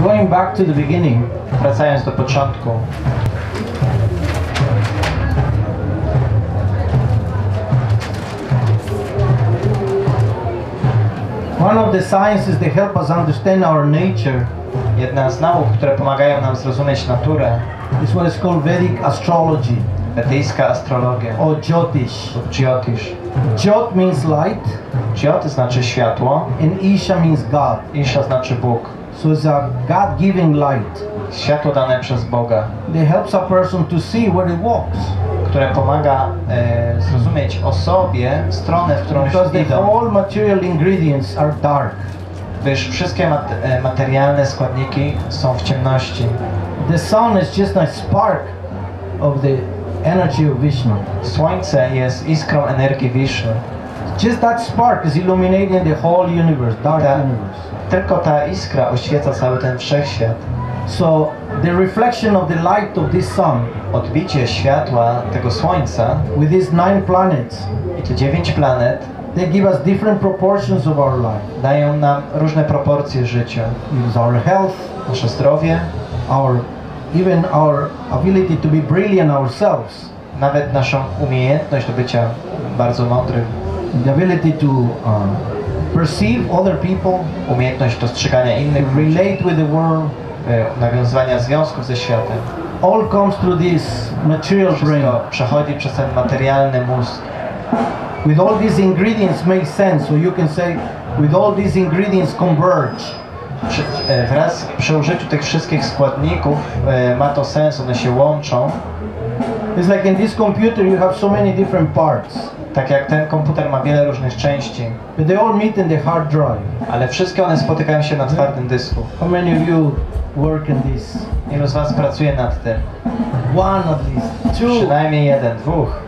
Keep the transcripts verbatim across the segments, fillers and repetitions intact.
going back to the beginning, wracając do początku, one of the sciences that help us understand our nature jedna z nauk, które pomagają nam zrozumieć naturę, is what is called Vedic astrology, wedyjska astrologia or Jyotish. lub Jyotish. Jyot means light, Jyot znaczy światło, and Isha means God. Isha znaczy Bóg. So it's a God-giving light Światło dane przez Boga, that helps a person to see where it walks. które pomaga e, zrozumieć osobie stronę, w którą Because the idą. whole material ingredients are dark. Gdyż wszystkie mat e, materialne składniki są w ciemności. The sun is just a spark of the energy of Vishnu. Słońce jest iskrą energii Wiszny. Just that spark is illuminating the whole universe, dark Ta, universe. tylko ta iskra oświeca cały ten wszechświat. So the reflection of the light of this sun Odbicie światła tego Słońca with these nine planets, i te dziewięć planet they give us different proportions of our life. dają nam różne proporcje życia. It is our health, Nasze zdrowie, our even our ability to be brilliant ourselves, nawet naszą umiejętność do bycia bardzo mądrym, the ability to um, perceive other people, umiejętność dostrzegania innych ludzi, relate with the world, e, nawiązywania związków ze światem. all comes through this material brain. Wszystko przechodzi przez ten materialny mózg. With all these ingredients make sense, so you can say with all these ingredients converge. Przy, e, wraz przy użyciu tych wszystkich składników e, ma to sens, one się łączą. It's like in this computer you have so many different parts, Tak jak ten komputer ma wiele różnych części, but they all meet in the hard drive. ale wszystkie one spotykają się na twardym dysku. How many of you work in this? Ilu z was pracuje nad tym? One at least, two. Przynajmniej jeden, dwóch.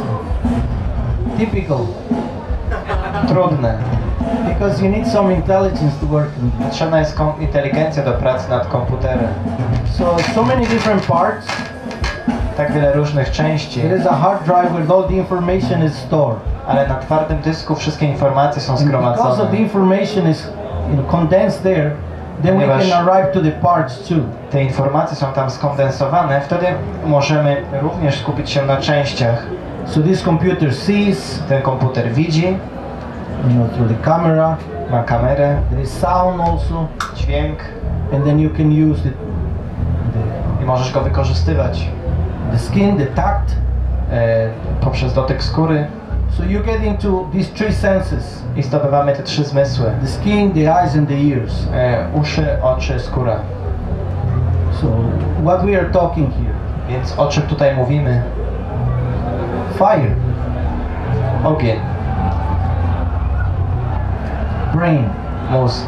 Typical, Trudne. because you need some intelligence to work in this. Potrzebna jest kom- inteligencja do pracy nad komputerem. So, so many different parts. Tak wiele różnych części, There is a hard drive where all the information is stored. ale na twardym dysku wszystkie informacje są And because of zgromadzone. the information is you know, condensed there, then we Ponieważ- can arrive to the parts too. Te informacje są tam skondensowane, wtedy możemy również skupić się na częściach. So this computer sees, Ten komputer widzi, you know, through the camera. ma kamerę, There is sound also, dźwięk and then you can use the, i możesz go wykorzystywać the skin, the tact. e, poprzez dotyk skóry So you get into these three senses: i zdobywamy te trzy zmysły. the skin, the eyes, and the ears. E, uszy, oczy, skóra. So what we are talking here? Więc o czym tutaj mówimy? Fire, Ogień, brain. mózg.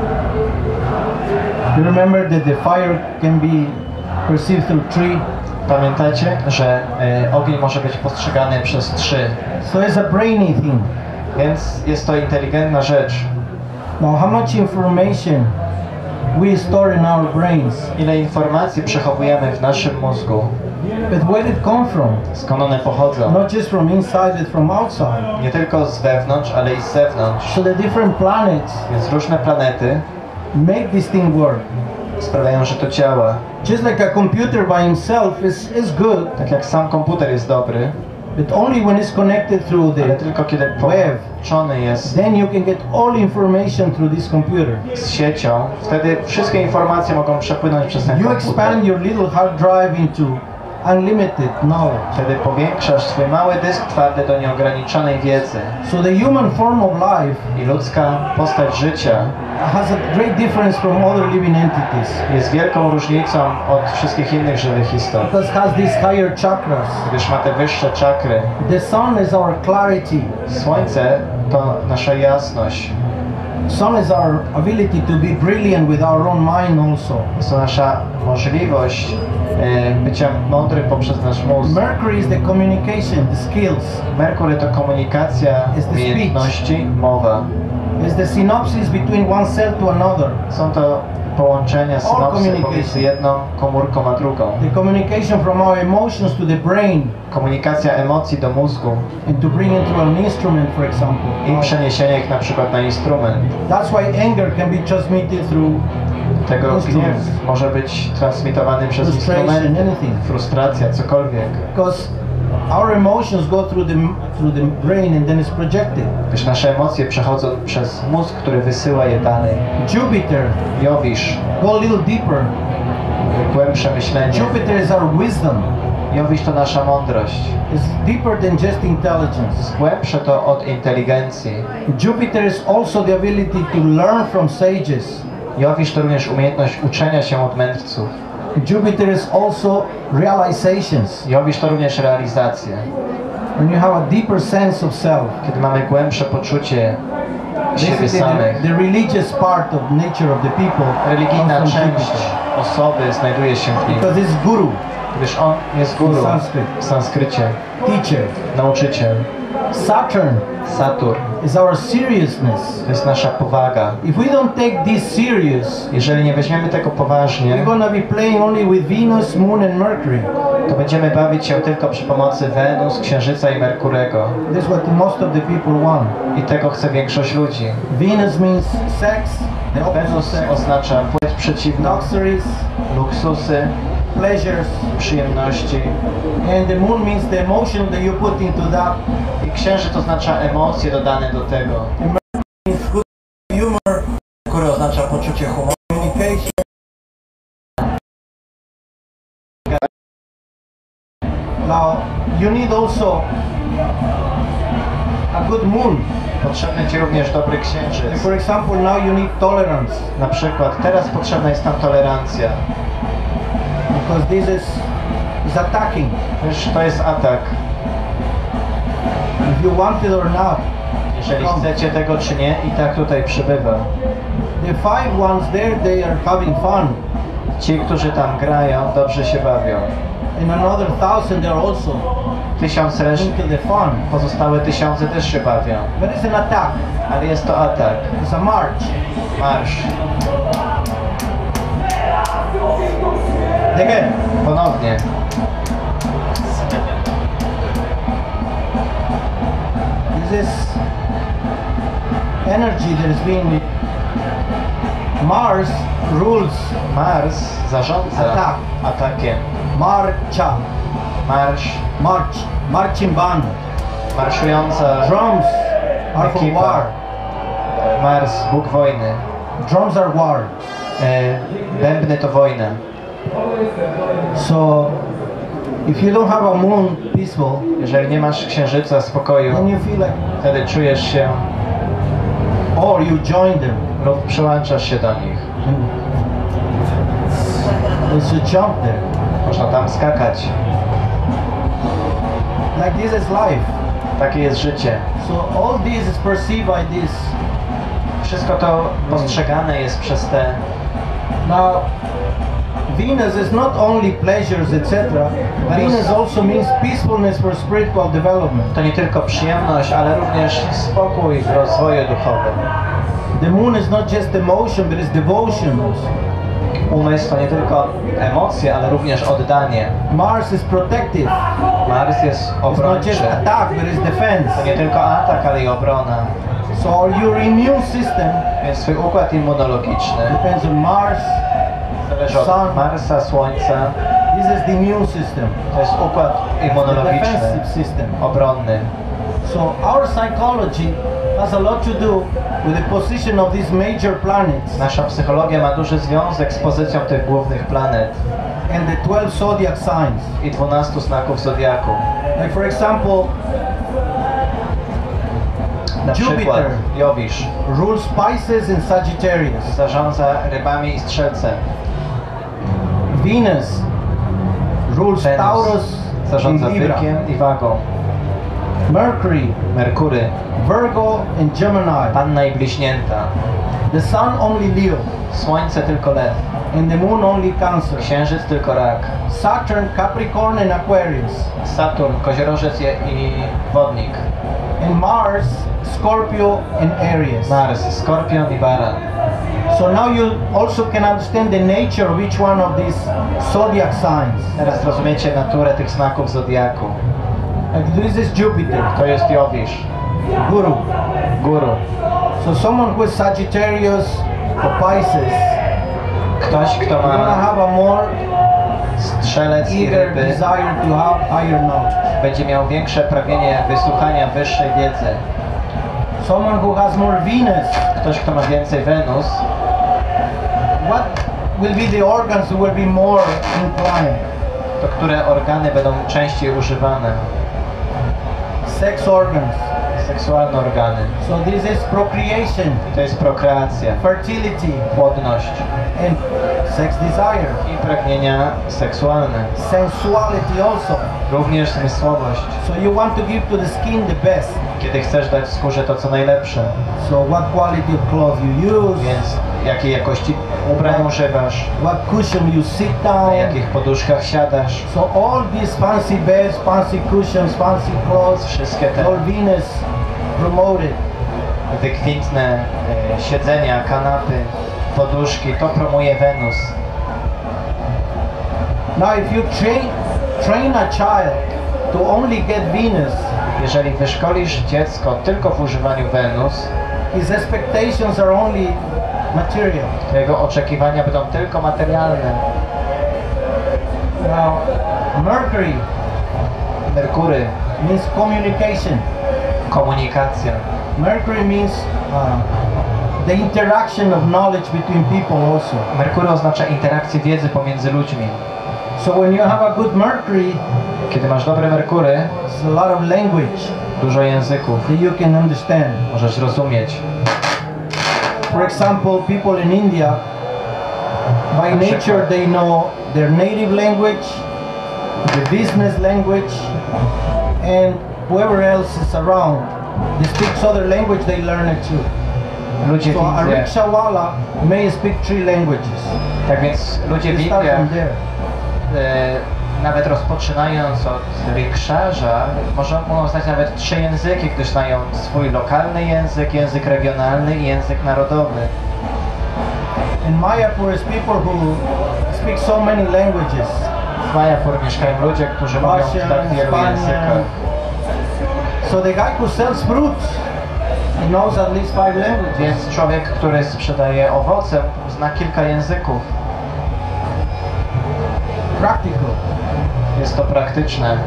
You remember that the fire can be perceived through three. Pamiętajcie, że e, ogień może być postrzegany przez trzy, So it's a brainy thing. więc jest to inteligentna rzecz. Now, how much information we store in our brains, Ile informacji przechowujemy w naszym mózgu, but where did it come from? skąd one pochodzą. Not just from inside, but from outside. Nie tylko z wewnątrz, ale i z zewnątrz. So the different planets Więc różne planety make this thing work. sprawiają, że to działa. Just like a computer by himself is, is good, Tak jak sam komputer jest dobry, but only when it's connected through ale the tylko kiedy web, połączony jest then you can get all information through this computer. z siecią, wtedy wszystkie informacje mogą przepłynąć przez ten You komputer. expand your little hard drive into unlimited knowledge. Wtedy powiększasz swój mały dysk twardy do nieograniczonej wiedzy. So the human form of life I ludzka postać życia has a great difference from other living entities jest wielką różnicą od wszystkich innych żywych istot, because it has these higher chakras. gdyż ma te wyższe czakry. The sun is our clarity. Słońce to nasza jasność. Sun is our ability to be brilliant with our own mind also. Jest to nasza możliwość e, bycia mądrym poprzez nasz mózg. Mercury is the communication, the skills. Merkury to komunikacja, Jest to speech. umiejętności, mowa. It's the synopsis between one cell to another. Są to połączenia, synapsy communication. pomiędzy jedną komórką a drugą. The communication from our emotions to the brain Komunikacja emocji do mózgu and to bring it to an instrument, for example. i przeniesienie ich na przykład na instrument. That's why anger can be transmitted through Tego gniew Instruments. może być transmitowany przez Frustration, instrumenty, anything. frustracja, cokolwiek. Because our emotions go through the through the brain and then it's projected. Gdyż nasze emocje przechodzą przez mózg, który wysyła je dalej. Jupiter, Jowisz, go a little deeper. głębsze myślenie. Jupiter is our wisdom. Jowisz to nasza mądrość. It's deeper than just intelligence. Głębsze to od inteligencji. Jupiter is also the ability to learn from sages. Jowisz to również umiejętność uczenia się od mędrców. Jupiter is also realizations. Jowisz to również realizacje. When you have a deeper sense of self. Kiedy mamy głębsze poczucie siebie Basically, samych. the, the religious part of nature of the people Religijna comes from część Jupiter. osoby znajduje się w nim. Because it's guru, Gdyż on jest guru Sanskrit. w sanskrycie, teacher. nauczyciel. Saturn Saturn is our seriousness. to jest nasza powaga. If we don't take this serious, Jeżeli nie weźmiemy tego we're poważnie, gonna be playing only with Venus, Moon and Mercury. to będziemy bawić się tylko przy pomocy Wenus, Księżyca i Merkurego. That's what most of the people want. I tego chce większość ludzi. Venus means sex, the opposite Wenus sex, oznacza płeć przeciwną, luxuries, luksusy, pleasures, przyjemności. and the moon means the emotion that you put into that. I Księżyc oznacza emocje dodane do tego. Means good humor, Merkury oznacza poczucie humoru. communication. Now, you need also a good moon. Potrzebny Ci również dobry księżyc. For example, now you need tolerance, Na przykład teraz potrzebna jest nam tolerancja. because this is, is attacking. Wiesz, to jest atak. If you want it or not. Jeżeli chcecie tego czy nie, i tak tutaj przybywa. The five ones there, they are having fun. Ci, którzy tam grają, dobrze się bawią. And another thousand, they're also Tysiąc reszty, into the fun. pozostałe tysiące też się bawią. But it's an attack. Ale jest to atak. It's a march. Marsz. Again. Ponownie. This is energy that is being. Mars rules. Mars zarządza Atak. atakiem. Marcha. Marsz, March. Marching band. marszująca Drums are for Ekipa. war. Mars, Bóg wojny. Drums are war. E, bębny to wojna. So, if you don't have a moon peaceful, Jeżeli nie masz księżyca, spokoju, then you feel like, wtedy czujesz się or you join them. lub przyłączasz się do nich. There's a jump there. Można tam skakać. Like this is life. Takie jest życie. So all this is perceived by this. Wszystko to postrzegane jest przez te. Now, Venus is not only pleasures, et cetera. Venus also means peacefulness for spiritual development. To nie tylko przyjemność, ale również spokój w rozwoju duchowym. The moon is not just emotion, but it's devotion also. Umysł to nie tylko emocje, ale również oddanie. Mars is protective. Mars jest It's not obrończy. just attack, but it's defense. To nie tylko atak, ale i obrona. So your immune system Więc swój układ immunologiczny depends on Mars. zależy od Marsa, Słońca. This is the immune system, To jest układ the immunologiczny, defensive system. obronny. So our psychology has a lot to do with the position of these major planets Nasza psychologia ma duży związek z pozycją tych głównych planet and the twelve zodiac signs. i dwunastu znaków zodiaku. Like for example, Na przykład Jupiter Jowisz rules Pisces and Sagittarius. zarządza rybami i strzelcem. Venus rules Wenus Taurus zarządza and Libra. bykiem i wagą. Mercury, Merkury, Virgo and Gemini. Panna i Bliźnięta. The Sun only Leo Słońce tylko Lew. and the Moon only Cancer. Księżyc tylko Rak. Saturn, Capricorn and Aquarius. Saturn, Koziorożec i Wodnik. And Mars, Scorpio and Aries. Mars, Skorpion i Baran. So now you also can understand the nature of each one of these zodiac signs. Teraz rozumiecie naturę tych znaków zodiaku. Like this is Jupiter, To jest Jowisz, Guru. Guru. So someone who is Sagittarius or Pisces Ktoś, kto You're gonna ma have a more strzelec i eager ryby, desire to have higher knowledge. będzie miał większe pragnienie wysłuchania wyższej wiedzy. Someone who has more Venus, Ktoś, kto ma więcej Wenus, what will be the organs who will be more inclined? to które organy będą częściej używane? Sex organs. Seksualne organy. So this is procreation, To jest prokreacja, fertility, płodność and sex desire. i pragnienia seksualne. Sensuality also. Również zmysłowość. So you want to give to the skin the best. Kiedy chcesz dać skórze to, co najlepsze. So what quality of clothes you use, Więc jakiej jakości ubrań używasz, what cushion you sit na down. jakich poduszkach siadasz. So all these fancy beds, fancy cushions, fancy clothes, Wszystkie te your Venus promoted. wykwintne e, siedzenia, kanapy, poduszki, to promuje Wenus. Now if you train, train a child to only get Venus, Jeżeli wyszkolisz dziecko tylko w używaniu Wenus, his expectations are only material. to jego oczekiwania będą tylko materialne. Now, Mercury Merkury, means communication. komunikacja. Mercury means uh, the interaction of knowledge between people also. Merkury oznacza interakcję wiedzy pomiędzy ludźmi. So when you have a good Mercury, Kiedy masz dobre Merkury, it's a lot of language dużo języków, that you can understand. możesz rozumieć. For example, people in India, by nature they know their native language, the business language, and whoever else is around. They speak other language, they learn it too. Ludzie w So a Indiach, rickshawala may speak three languages. tak więc ludzie w They start Indiach, from there. e, nawet rozpoczynając od rikszarza, mogą znać nawet trzy języki, gdyż znają swój lokalny język, język regionalny i język narodowy. In Mayapur is people who speak so many languages. W Majapur mieszkają ludzie, którzy mówią w tak Russian, wielu Spanish. językach. So the guy who sells fruits, he knows at least five languages. Więc człowiek, który sprzedaje owoce, zna kilka języków. Practical. Jest to praktyczne.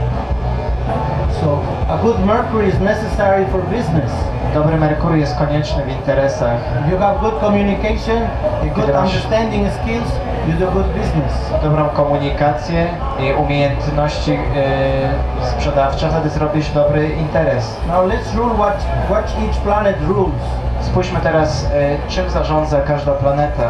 So a good Mercury is necessary for business. Dobry Merkury jest konieczny w interesach. If you have good communication, a good Kiedy masz understanding skills, you do good business. dobrą komunikację i umiejętności yy, sprzedawcze, wtedy zrobisz dobry interes. Now let's rule what, what each planet rules. Spójrzmy teraz, yy, czym zarządza każda planeta.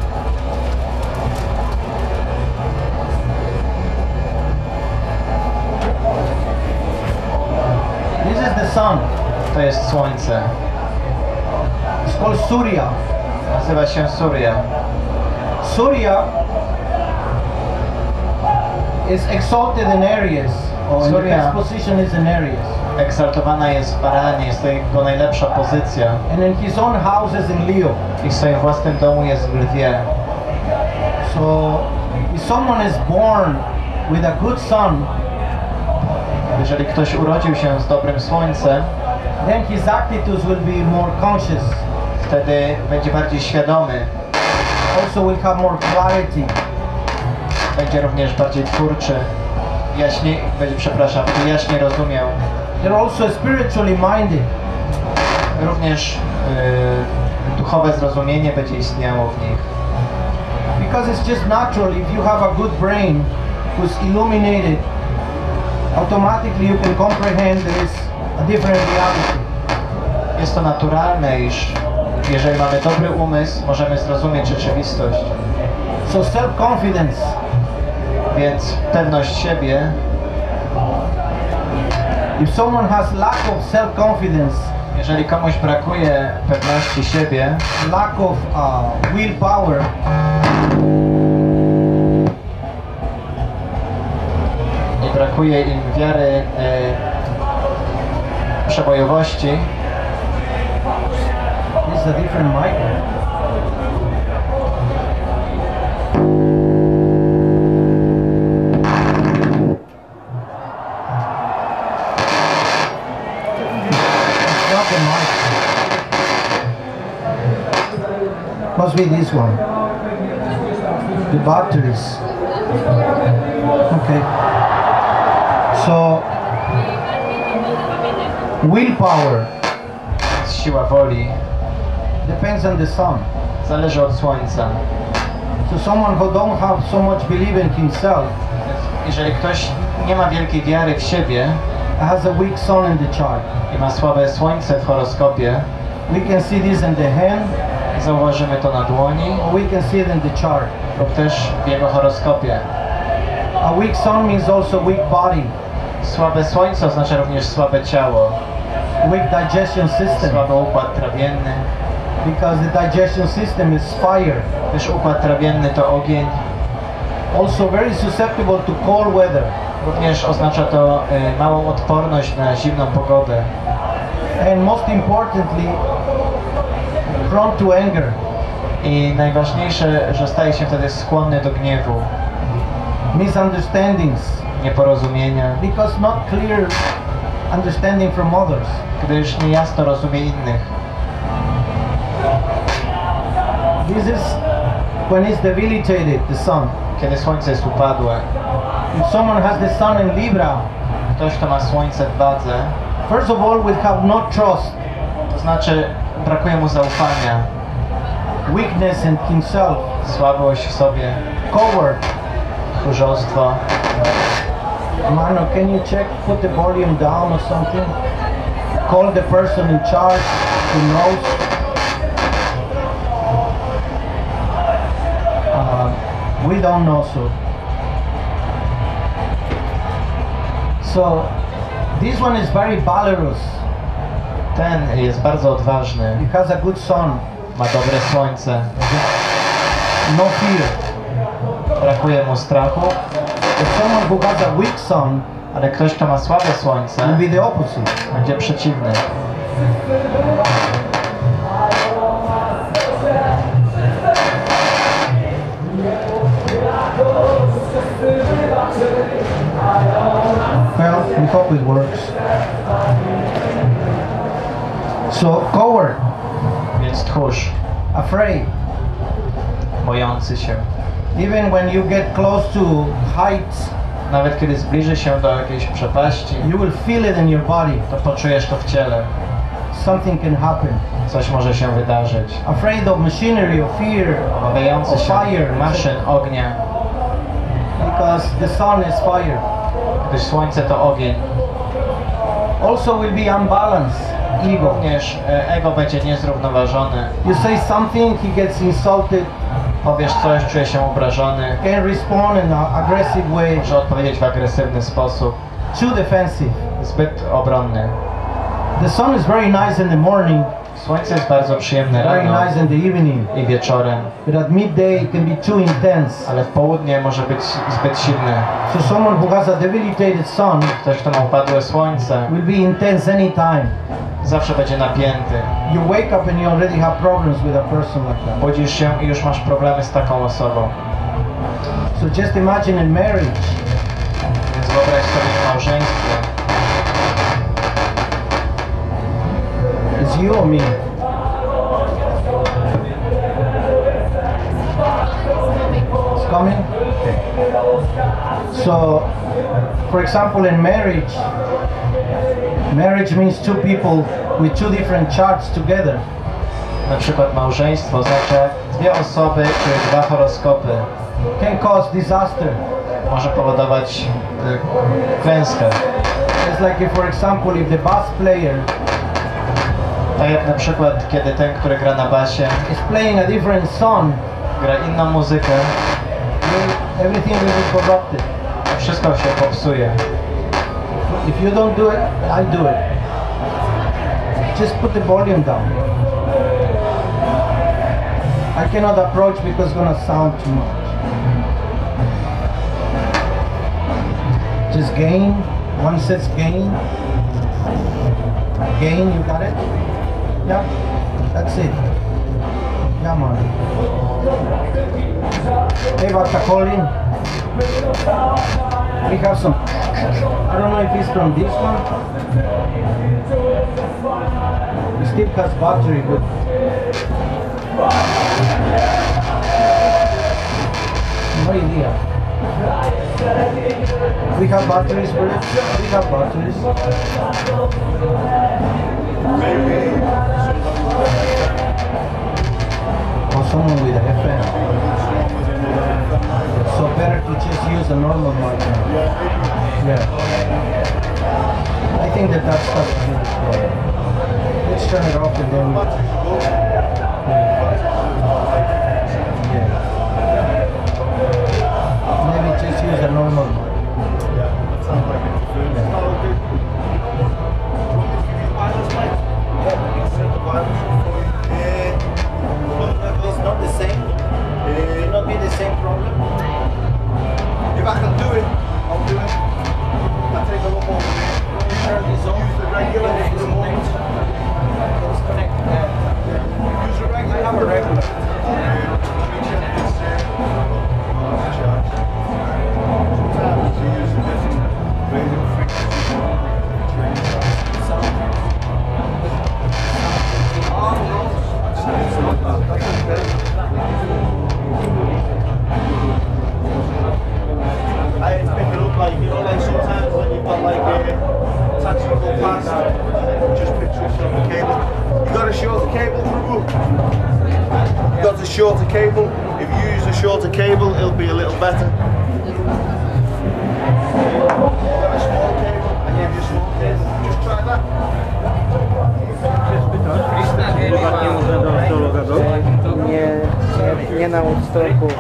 This is the sun. To jest Słońce. It's called Surya. Nazywa się Surya. Surya is exalted in Aries, or in the Surya. best position is in Aries. Eksaltowana jest w Baranie, jest to jego najlepsza pozycja. And in his own house is in Leo. I w swoim własnym domu jest w Lwie. So if someone is born with a good sun, Jeżeli ktoś urodził się z dobrym Słońcem, then his attitudes will be more conscious. wtedy będzie bardziej świadomy. Also will have more clarity. Będzie również bardziej twórczy. Jaśniej, będzie, przepraszam, jaśniej rozumiał. They're also spiritually minded. Również yy, duchowe zrozumienie będzie istniało w nich. Because it's just natural. If you have a good brain who's illuminated, automatically you can comprehend there is a different reality. Jest to naturalne, iż jeżeli mamy dobry umysł, możemy zrozumieć rzeczywistość. So self-confidence. Więc pewność siebie, If someone has lack of self-confidence, jeżeli komuś brakuje pewności siebie, lack of uh, willpower, i brakuje im wiary, e, przebojowości, this is a different mic. It's not the mic. Must be this one. the batteries. Okay. So willpower Siła woli depends on the sun. zależy od słońca. So someone who don't have so much belief in himself Jeżeli ktoś nie ma wielkiej wiary w siebie has a weak sun in the chart. i ma słabe słońce w horoskopie, We can see this in the hand, zauważymy to na dłoni or we can see it in the chart. lub też w jego horoskopie. A weak sun means also weak body, Słabe słońce oznacza również słabe ciało, weak digestion system, słaby układ trawienny, because the digestion system is fire. gdyż układ trawienny to ogień. Also very susceptible to cold weather. Również oznacza to y, małą odporność na zimną pogodę. And most importantly, prone to anger. I najważniejsze, że staje się wtedy skłonny do gniewu, Misunderstandings, nieporozumienia, because not clear understanding from others. gdyż niejasno rozumie innych. This is when it's debilitated, the sun. Kiedy słońce jest upadłe, If someone has the sun in Libra, ktoś, kto ma słońce w wadze, first of all, will have no trust, to znaczy brakuje mu zaufania, weakness in himself, słabość w sobie, coward. tchórzostwo. Mano, can you check, put the volume down or something? Call the person in charge who knows. Uh, we don't know so. So, this one is very valorous. Ten jest bardzo odważny, He has a good sun, ma dobre słońce, no fear. brakuje mu strachu, If someone who has a weak sun ale ktoś, kto ma słabe słońce, will be the opposite. będzie przeciwny. Well, we hope it works. So, coward, Więc tchórz, afraid. bojący się. Even when you get close to heights, Nawet kiedy zbliży się do jakiejś przepaści, you will feel it in your body. to poczujesz to w ciele. Something can happen. Coś może się wydarzyć. Afraid of machinery, of fear, Obawiający of się fire, maszyn, ognia, because the sun is fire. gdyż słońce to ogień. Also will be unbalanced ego. Również e, ego będzie niezrównoważone. You say something, he gets insulted, Powiesz coś, czuje się obrażony, can respond in an aggressive way, może odpowiedzieć w agresywny sposób, too defensive. zbyt obronny. The sun is very nice in the morning, Słońce jest bardzo przyjemne very rano nice in the evening, i wieczorem, but at midday it can be too intense. ale w południe może być zbyt silne. So someone who has a debilitated sun Ktoś, kto ma upadłe słońce, will be intense anytime. zawsze będzie napięty. You wake up and you already have problems with a person like that. Budzisz się i już masz problemy z taką osobą. So just imagine in marriage, Więc wyobraź sobie w małżeństwie. it's you or me. It's coming? Okay. So, for example, in marriage, marriage means two people with two different charts together. Na przykład małżeństwo oznacza dwie osoby, czy dwa horoskopy. Can cause disaster. Może powodować y, klęskę. It's like if, for example, if the bass player Tak jak na przykład, kiedy ten, który gra na basie, is playing a different song, gra inną muzykę, will- everything will be corrupted. wszystko się popsuje. If you don't do it, I do it. Just put the volume down. I cannot approach because it's gonna sound too much. Just gain. One says gain. Gain, you got it? Yeah, that's it. Yeah, man. Hey, Colin. We have some. I don't know if it's from this one. It still has battery, but No idea. We have batteries, bro. We have batteries. Or someone with a F M. So better to just use a normal mic. Yeah. I think that that stuff is really slow. Let's turn it off and then. Yeah. Maybe just use a normal mic. It's not the same. It will not be the same problem. If I can do it, I'll do it. I'll take a little more. Turn this on. Use the regular for the moment. Disconnect that. Use the regular. I have a regular. Sometimes you use a different radio frequency. Oh, no. That's okay. I pick it up like, you know, like sometimes when you've got like a taxi go past, just picture it on the cable. You got a shorter cable, Prabhu? You got a shorter cable. If you use a shorter cable, it'll be a little better. You got a small cable, I give you a small cable. Just try that. Prywatnie można do, do Logado, Nie, nie, nie na Woodstocku.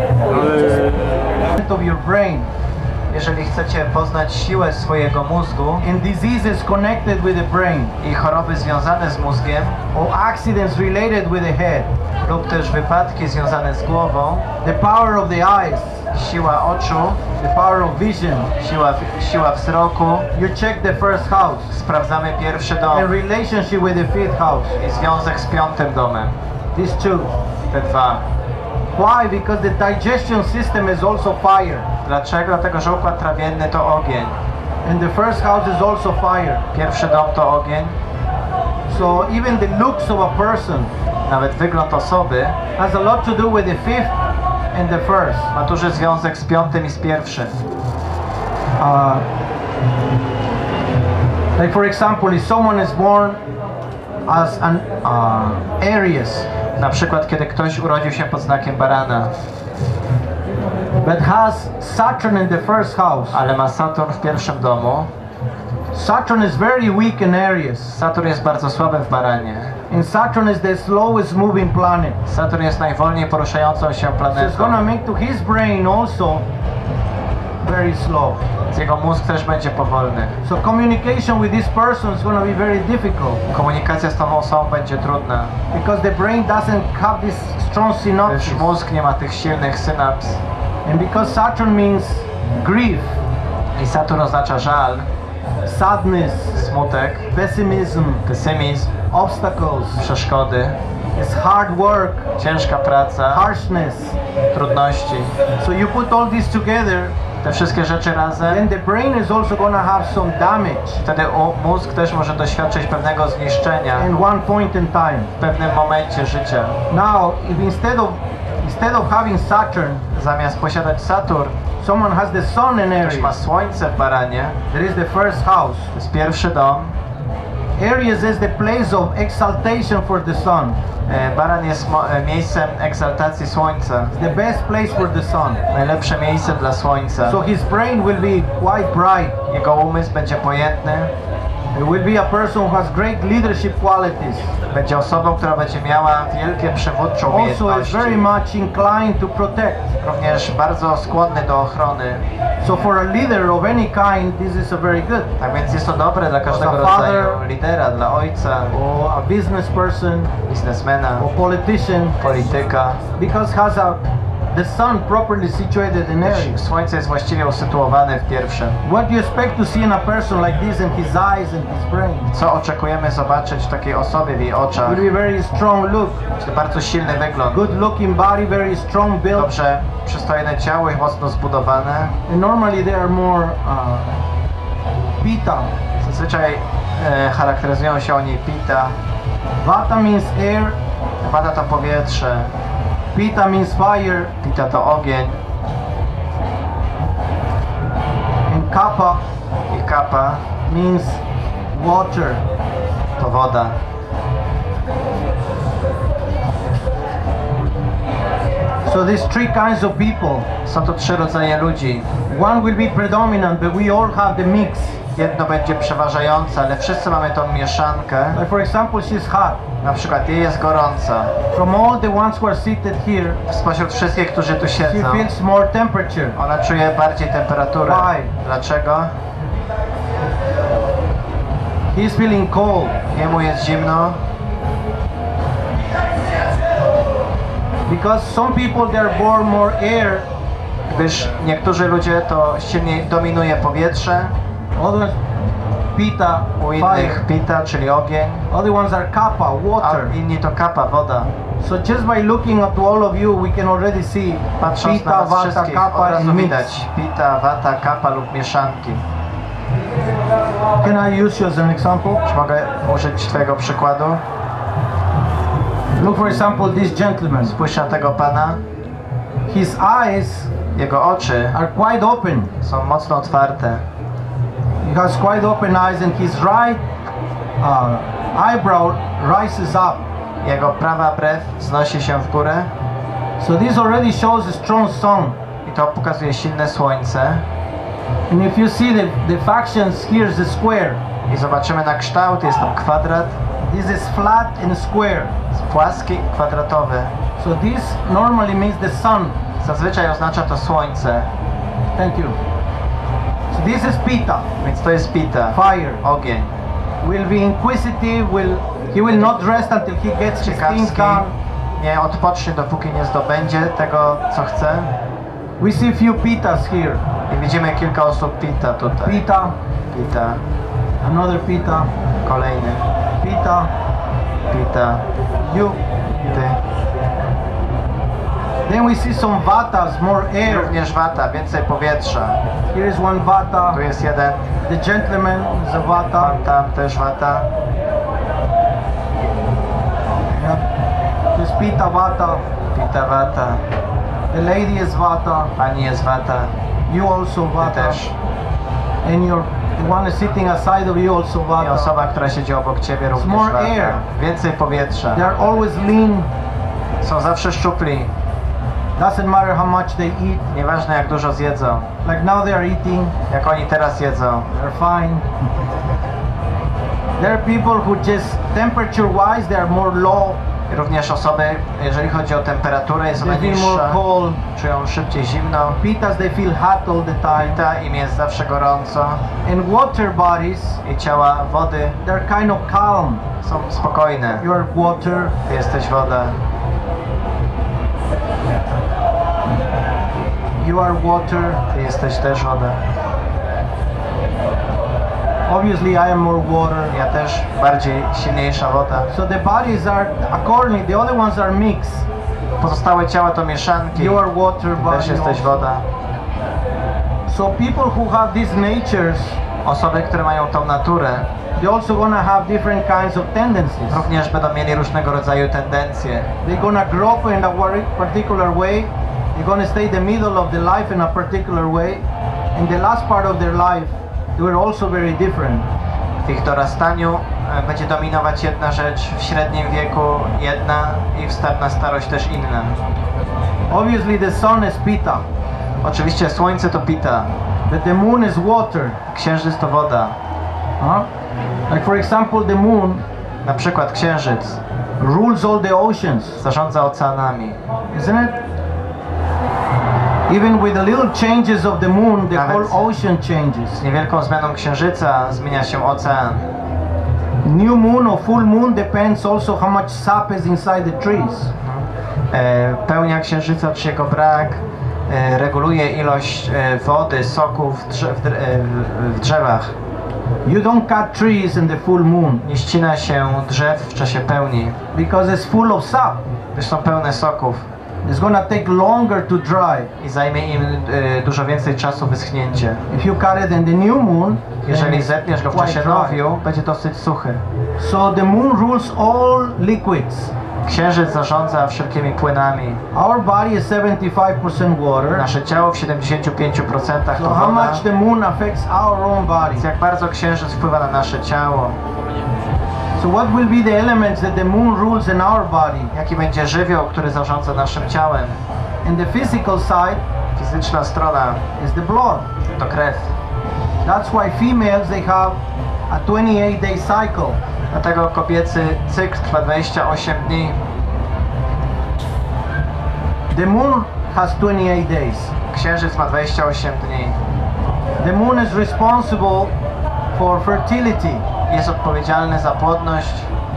Of your brain Jeżeli chcecie poznać siłę swojego mózgu and diseases connected with the brain i choroby związane z mózgiem or accidents related with the head, lub też wypadki związane z głową, the power of the eyes, siła oczu, the power of vision, siła, siła wzroku, you check the first house sprawdzamy pierwszy dom and relationship with the fifth house. i związek z piątym domem. These two. Te dwa. Why? Because the digestion system is also fire, Dlaczego? Dlatego, że układ trawienny to ogień. and the first house is also fire. Pierwszy dom to ogień. So even the looks of a person Nawet wygląd osoby has a lot to do with the fifth and the first. ma duży związek z piątym i z pierwszym. Uh, like for example, if someone is born as an uh, Aries, Na przykład, kiedy ktoś urodził się pod znakiem barana, but has Saturn in the first house. ale ma Saturn w pierwszym domu, Saturn is very weak in Aries, Saturn jest bardzo słaby w baranie. and Saturn is the slowest moving planet. Saturn jest najwolniej poruszającą się So it's planetą. gonna make to his brain also very slow. Więc jego mózg też będzie powolny. So communication with this person is gonna be very difficult Komunikacja z tą osobą będzie trudna, because the brain doesn't have this strong synapses, gdyż mózg nie ma tych silnych synaps. and because Saturn means grief, I Saturn oznacza żal, sadness, smutek, pessimism, pesymizm, obstacles, przeszkody, it's hard work, ciężka praca, harshness. trudności. So you put all this together, Te wszystkie rzeczy razem, then the brain is also gonna have some damage wtedy u- mózg też może doświadczyć pewnego zniszczenia in one point in time. w pewnym momencie życia. Now, if instead of instead of having Saturn, Zamiast posiadać Saturn, someone has the Sun in ktoś ma Aries, Słońce w baranie, that is the first house. to jest pierwszy dom. Aries is the place of exaltation for the Sun. E, Baran jest mo- e, miejscem eksaltacji Słońca, It's the best place for the Sun. najlepsze miejsce dla Słońca. So his brain will be quite bright. Jego umysł będzie pojętny, It will be a person who has great leadership qualities. będzie osobą, która będzie miała wielkie przywódcze Also is umiejętności. very much inclined to protect. Również bardzo skłonny do ochrony. So for a leader of any kind, this is a very good. Tak więc jest to dobre dla każdego Za father. rodzaju lidera, dla ojca, Or a business person, biznesmena, or politician, polityka. because has a the sun properly situated in Aries. Słońce jest właściwie usytuowane w pierwszym. What do you expect to see in a person like this in his eyes and his brain? Co oczekujemy zobaczyć w takiej osobie w jej oczach? Will be very strong look, To bardzo silny wygląd, good looking body, very strong build, dobrze przystojne ciało i mocno zbudowane. and normally they are more uh, Pitta. Zazwyczaj e, charakteryzują się oni Pitta. Vata means air, Vata to powietrze, Pita means fire, Pita to ogień and kappa i Kappa means water. to woda. So these three kinds of people. Są to trzy rodzaje ludzi. One will be predominant, but we all have the mix. Jedno będzie przeważające, ale wszyscy mamy tą mieszankę. Like for example, she's hot. Na przykład jej jest gorąca. From all the ones who are seated here, Spośród wszystkich, którzy tu she siedzą, feels more temperature. ona czuje bardziej temperaturę. Why? Dlaczego? He's feeling cold. Jemu jest zimno, Because some people they are born more air, gdyż niektórzy ludzie to silniej dominuje powietrze, others pita, u fire, innych pita, czyli ogień, other ones are kappa, water. a inni to Kappa, woda. So just by looking at all of you, we can already see Patrząc na pita, was vata, wszystkich, od kappa razu and mix. widać pita, wata, Kappa lub mieszanki. Can I use you as an example? Czy mogę użyć twojego przykładu? Look for example this gentleman. Spójrz na tego pana. His eyes Jego oczy are quite open. są mocno otwarte. He has quite open eyes and his right uh, eyebrow rises up. Jego prawa brew wznosi się w górę So this already shows a strong sun. i to pokazuje silne słońce. And if you see the, the factions, here's the square. I zobaczymy na kształt, jest tam kwadrat, This is flat and square. jest płaski, kwadratowy. So this normally means the sun. Zazwyczaj oznacza to słońce, Thank you. So this is pita, więc to jest pita, fire. ogień. Will be inquisitive, will he will not rest until he gets his things Ciekawski, done. nie odpocznie, dopóki nie zdobędzie tego, co chce. We see few pitas here. I widzimy kilka osób pita tutaj. Pita, Pita, another pita, kolejny, pita, pita, you. ty. Then we see some vatas, more I air. również wata, więcej powietrza. Here is one vata. Tu jest jeden, The gentleman is a vata. pan tam też wata. Yeah. This pita vata. Pita wata, The lady is vata. pani jest wata, You also ty vata. też. And your the one sitting aside of you also I vata. osoba, która siedzi obok ciebie również more wata. air. Więcej powietrza. They are always lean. Są zawsze szczupli. Doesn't matter how much they eat. Nieważne jak dużo zjedzą. Like now they are eating. Jak oni teraz jedzą. They're fine. There are people who just temperature wise they are more low. I również osoby, jeżeli chodzi o temperaturę, jest ona They feel more niższa. cold. Czują szybciej zimno. Pitas they feel hot all the time. Pita im jest zawsze gorąco. And water bodies I ciała wody they're kind of calm. są spokojne. You are water. Ty jesteś woda. You are water. Ty jesteś też woda. Obviously I am more water. Ja też bardziej silniejsza woda. So the bodies are according, the other ones are mixed. Pozostałe ciała to mieszanki. You are water body. Też jesteś also. woda. So people who have these natures, Osoby, które mają tą naturę, they also gonna have different kinds of tendencies. również będą mieli różnego rodzaju tendencje. They're gonna grow up in a wari- particular way. They're gonna stay the middle of the life in a particular way. In the last part of their life, they were also very different. W ich dorastaniu e, będzie dominować jedna rzecz, w średnim wieku jedna i w sta- na starość też inna. Obviously the sun is pita, Oczywiście słońce to pita, but the moon is water. księżyc to woda. Huh? Like for example, the moon Na przykład księżyc rules all the oceans, zarządza oceanami. isn't it? Even with the little changes of the moon, the Nawet- whole ocean changes. Z niewielką zmianą księżyca zmienia się ocean. New moon or full moon depends also how much sap is inside the trees. E, pełnia księżyca czy jego brak e, reguluje ilość e, wody, soku w, drze w, dr e, w, w drzewach. You don't cut trees in the full moon Nie ścina się drzew w czasie pełni, because it's full of sap. gdyż są pełne soków It's gonna take longer to dry. i zajmie im e, dużo więcej czasu wyschnięcie. If you cut it in the new moon, Jeżeli then zetniesz go w quite czasie dry. nowiu, będzie dosyć suchy. So the moon rules all liquids. Księżyc zarządza wszelkimi płynami. Our body is seventy-five percent water. Nasze ciało w siedemdziesięciu pięciu procentach So to how woda. much the moon affects our own body? Więc jak bardzo księżyc wpływa na nasze ciało. So what will be the elements that the moon rules in our body? Jaki będzie żywioł, który zarządza naszym ciałem. And the physical side Fizyczna strona is the blood. to krew. That's why females, they have a twenty-eight day cycle. Dlatego kobiecy cykl trwa dwadzieścia osiem dni. The moon has twenty-eight days. Księżyc ma dwadzieścia osiem dni. The moon is responsible for fertility. Jest odpowiedzialny za płodność.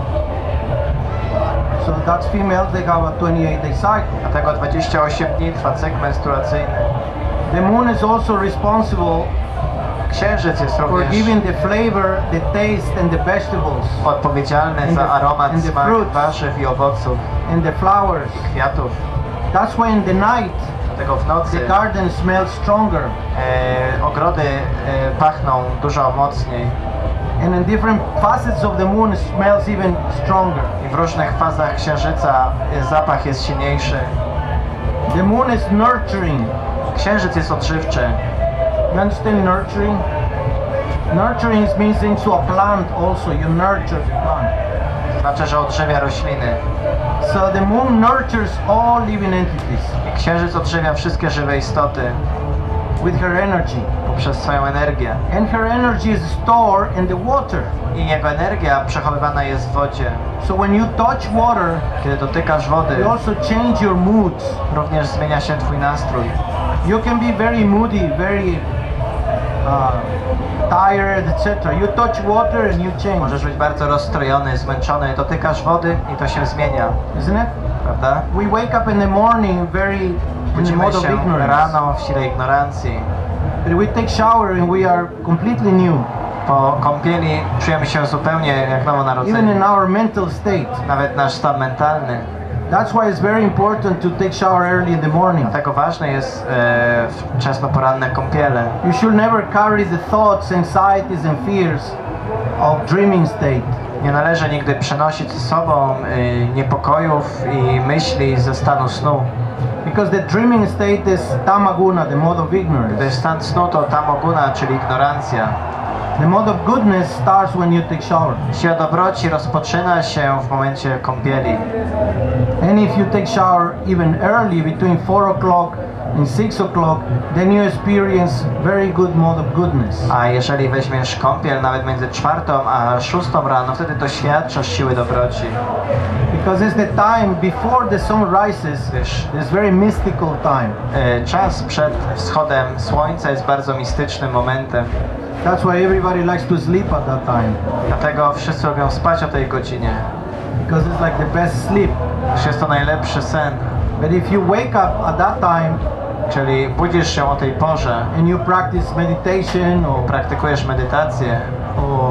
So that's females, they have a twenty-eight day cycle. Dlatego dwadzieścia osiem dni trwa cykl menstruacyjny. The moon is also responsible Księżyc jest for również giving the flavor, the taste and the vegetables odpowiedzialny And za the- aromat, and the smak fruits. warzyw i owoców, and the flowers. kwiatów. That's why in the night Dlatego w nocy the garden smells stronger. e, ogrody e, pachną dużo mocniej And in different facets of the moon it smells even stronger. i w różnych fazach księżyca e, zapach jest silniejszy. The moon is nurturing. Księżyc jest odżywczy. You understand nurturing? Nurturing means into a plant also. You nurture the plant. To znaczy, że odżywia rośliny. So the moon nurtures all living entities I księżyc odżywia wszystkie żywe istoty with her energy. poprzez swoją energię. And her energy is stored in the water. I jego energia przechowywana jest w wodzie. So when you touch water, Kiedy dotykasz wody, you also change your moods. również zmienia się twój nastrój. You can be very moody, very uh, tired, et cetera. You touch water and you change, Możesz być bardzo rozstrojony, zmęczony, dotykasz wody i to się zmienia, isn't it? prawda? We wake up in the morning very in the Budzimy mode of się ignorance. rano w sile ignorancji. But we take shower and we are completely new, Po kąpieli czujemy się zupełnie jak even nowonarodzeni. in our mental state. Nawet nasz stan mentalny. That's why it's very important to take shower early in the morning. Dlatego ważne jest e, wczesnoporanne kąpiele. You should never carry the thoughts, anxieties and fears of dreaming state. Nie należy nigdy przenosić ze sobą y, niepokojów i myśli ze stanu snu. Because the dreaming state is tamaguna, the mode of Gdy ignorance. stan snu to tamoguna, czyli ignorancja. The mode of goodness starts when you take shower. Siła dobroci rozpoczyna się w momencie kąpieli. And if you take shower even early, between four o'clock and six o'clock, then you experience very good mode of goodness. A jeżeli weźmiesz kąpiel nawet między czwartą a szóstą rano, wtedy doświadczasz siły dobroci. Because it's the time before the sun rises, Gdyż it's very mystical time. y, czas przed wschodem słońca jest bardzo mistycznym momentem. That's why everybody likes to sleep at that time. Dlatego wszyscy lubią spać o tej godzinie. Because it's like the best sleep. Gdyż jest to najlepszy sen. But if you wake up at that time Czyli budzisz się o tej porze, and you practice meditation or, praktykujesz medytację or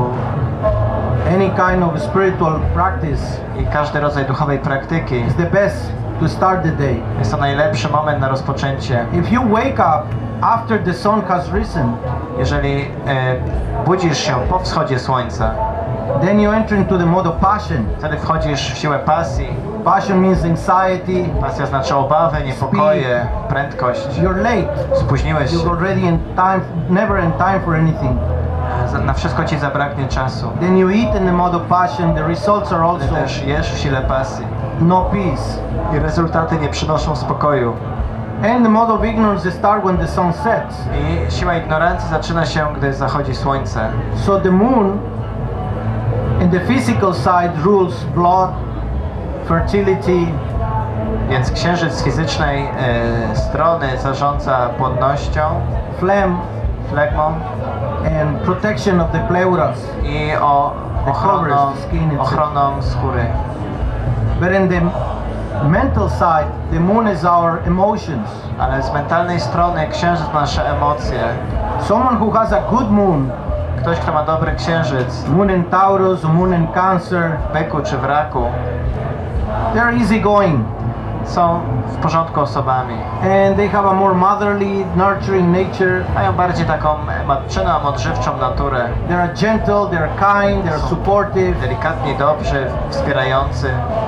any kind of spiritual practice, i każdy rodzaj duchowej praktyki, it's the best to start the day. jest to najlepszy moment na rozpoczęcie. If you wake up after the sun has risen, Jeżeli e, budzisz się po wschodzie słońca, then you enter into the mode of passion. wtedy wchodzisz w siłę pasji. Passion means anxiety. Pasja znaczy obawy, niepokoje, prędkość. You're late. Spóźniłeś się. You're already in time, never in time for anything. Za- Na wszystko ci zabraknie czasu. Then you eat in the mode of passion. The results are Ty also też jesz w sile pasji. no peace. I rezultaty nie przynoszą spokoju. And the mode of ignorance starts when the sun sets. I siła ignorancji zaczyna się, gdy zachodzi słońce. So the moon in the physical side rules blood, fertility, Więc księżyc z fizycznej e, strony zarządza płodnością, phlegm, flegmą and protection of the pleuras. i o The ochroną, covers the skin itself. ochroną skóry. But in the mental side, the moon is our emotions. Ale z mentalnej strony księżyc to nasze emocje. Someone who has a good moon, Ktoś, kto ma dobry księżyc, moon in Taurus, or moon in Cancer, w byku czy w raku, they're easygoing są w porządku osobami. and they have a more motherly, nurturing nature. Mają bardziej taką matczyną, odżywczą naturę. They're gentle, they're kind, they're supportive, Delikatni, dobrzy, wspierający.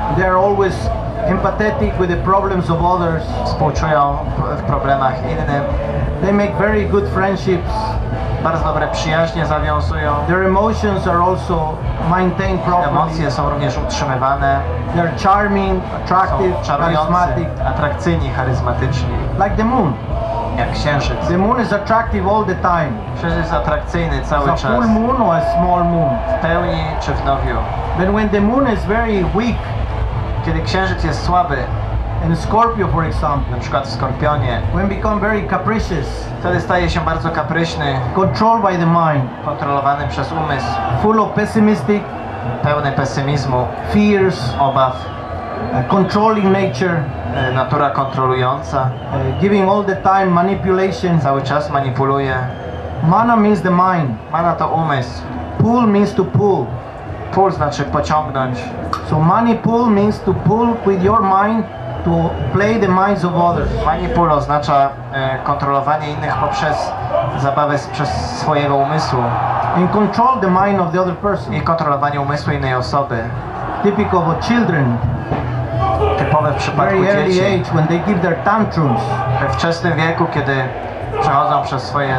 They are always empathetic with the problems of others. Współczują w problemach innym. They make very good friendships. Bardzo dobre przyjaźnie zawiązują. Their emotions are also maintained properly. Emocje są również utrzymywane. They are charming, attractive, Są czarujący, charismatic, atrakcyjni, charyzmatyczni. like the moon. Jak księżyc. The moon is attractive all the time. Księżyc jest atrakcyjny cały It's a czas. full moon or a small moon. W pełni czy w nowiu. But when the moon is very weak, Kiedy księżyc jest słaby, in Scorpio for example, na przykład w Skorpionie, when become very capricious, wtedy staje się bardzo kapryśny, controlled by the mind, kontrolowany przez umysł, full of pessimistic, pełny pesymizmu, fears, obaw, uh, controlling nature, e, natura kontrolująca, uh, giving all the time manipulation. cały czas manipuluje. Mana means the mind. Mana to umysł. Pull means to pull. Pull znaczy pociągnąć. So manipul means to pull with your mind to play the minds of others. Manipul oznacza e, kontrolowanie innych poprzez zabawę z, przez swojego umysłu And control the mind of the other person. i kontrolowanie umysłu innej osoby. Typical of children, Typowe w przypadku very early dzieci. age when they give their tantrums. We wczesnym wieku, kiedy przechodzą przez swoje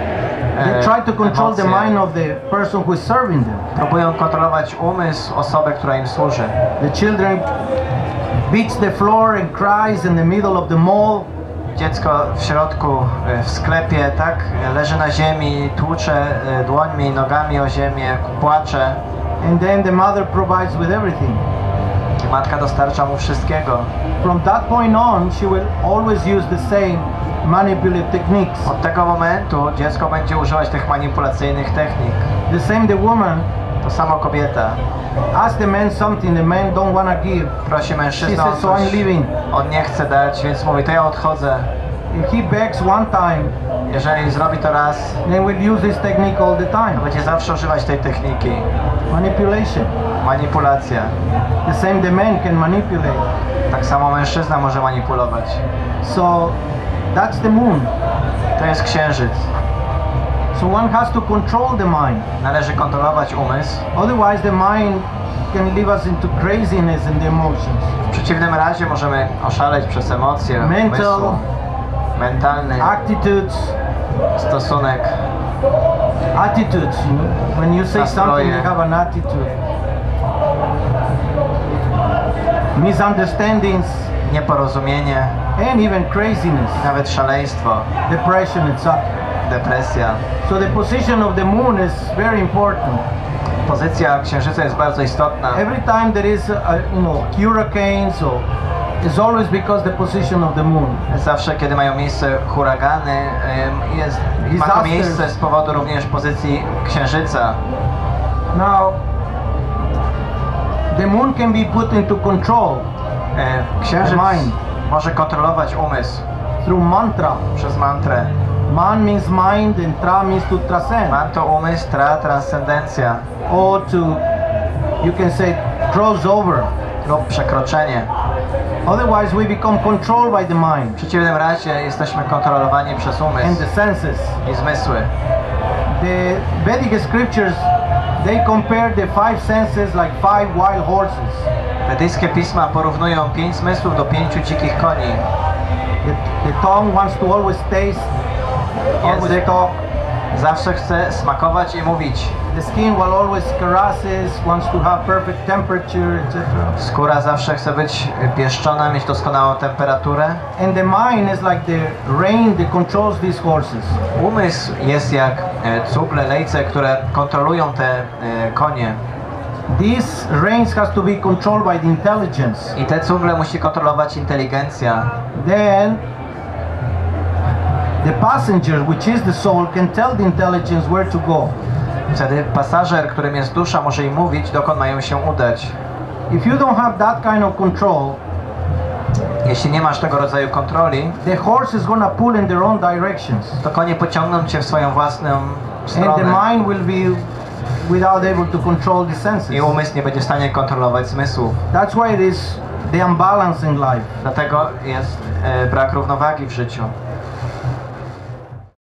They e, try to control the emocje, mind of the person who is serving them. próbują kontrolować umysł osoby, która im służy. The children beats the floor and cries in the middle of the mall. Dziecko w środku, e, w sklepie, tak, leży na ziemi, tłucze e, dłońmi i nogami o ziemię, płacze. And then the mother provides with everything. I matka dostarcza mu wszystkiego. From that point on, she will always use the same manipulative techniques. Od tego momentu dziecko będzie używać tych manipulacyjnych technik. The same the woman To samo kobieta asks the man something the man don't want to give. prosi She mężczyznę o says, so I'm coś, leaving. on nie chce dać, więc mówi, to ja odchodzę. If he begs one time, Jeżeli zrobi to raz, then we'll use this technique all the to time. będzie zawsze używać tej techniki. Manipulation. Manipulacja. The same the man can manipulate. Tak samo mężczyzna może manipulować. So that's the moon. To jest księżyc. So one has to control the mind. Należy kontrolować umysł. Otherwise the mind can lead us into craziness in the emotions. W przeciwnym razie możemy oszaleć przez emocje, Mental. umysłu. Mentalny Attitudes. stosunek. Attitudes, you know. When you say something, Nastroje. you have an attitude. Misunderstandings Nieporozumienie, and even craziness, nawet szaleństwo, depression, et cetera. depresja. So the position of the moon is very important. Pozycja księżyca jest bardzo istotna. Every time there is, a, you know, hurricanes, or it's always because the position of the moon. Zawsze, kiedy mają miejsce huragany, em, jest, ma to Disasters. miejsce z powodu również pozycji księżyca. Now, the moon can be put into control E, Księżyc Mind. może kontrolować umysł through mantra. przez mantrę. Man means mind and tra means to transcend. Man to umysł, tra, transcendencja Or to, you can say, cross over. lub przekroczenie. Otherwise we become controlled by the W mind przeciwnym razie jesteśmy kontrolowani przez and umysł the senses. i zmysły. The Vedic scriptures, they compare the five senses like five wild horses. Wedyjskie pisma porównują pięć zmysłów do pięciu dzikich koni. The, the tongue wants to always taste, always Język talk. zawsze chce smakować i mówić. The skin will always caresses, wants to have perfect temperature, et cetera. Skóra zawsze chce być pieszczona, mieć doskonałą temperaturę. And the mind is like the rein that controls these horses. Umysł jest jak e, cugle, lejce, które kontrolują te e, konie. These reins has to be controlled by the intelligence. I te cugle musi kontrolować inteligencja. Then the passenger, which is the soul, can tell the intelligence where to go. Wtedy pasażer, którym jest dusza, może im mówić, dokąd mają się udać. If you don't have that kind of control, Jeśli nie masz tego rodzaju kontroli, the horse is gonna pull in their own directions, to konie pociągną cię w swoją własną and the stronę. mind will be without able to control the senses. I umysł nie będzie w stanie kontrolować zmysłów. That's why it is the unbalance in life. Dlatego jest e, brak równowagi w życiu.